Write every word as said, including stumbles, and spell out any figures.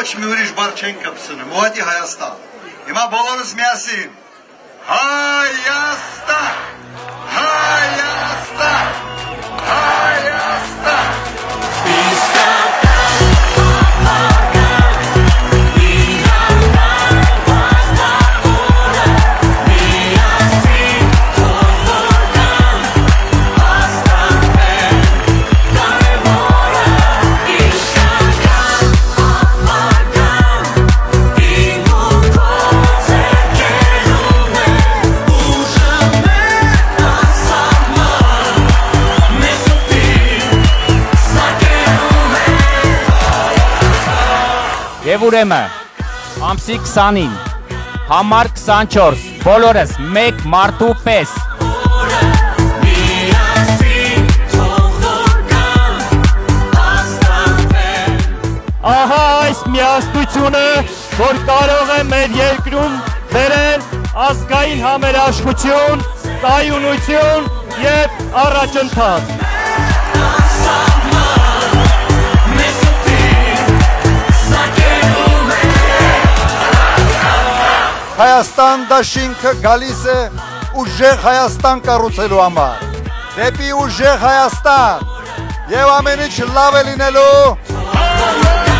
ոչ մի ուրիշ բառ չեն կպցնում, ուղղակի Հայաստան։ Հիմա բոլորս միասին Հայաստան, Հայաստան, Հայաստան։ Եվ ուրեմն, ամսի քսանին, համար քսանչորս, բոլորս մեկ մարդու պես։ Ահա այս միասնությունը, որ կարող է մեր երկրում բերել ազգային համերաշխություն, կայունություն և առաջընթաց։ Հայաստան դաշինքը գալիս է ուժեղ Հայաստան կառուցելու համար, դեպի ուժեղ Հայաստան, և ամեն ինչ լավ է լինելու։